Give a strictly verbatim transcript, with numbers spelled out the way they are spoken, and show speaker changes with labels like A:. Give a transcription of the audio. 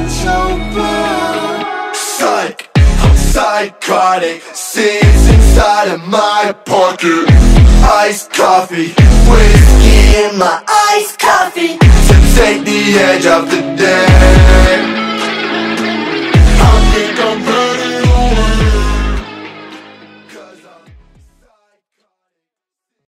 A: Psych, I'm psychotic. Scenes inside of my pocket. Iced coffee, whiskey in my iced coffee to take the edge off the day.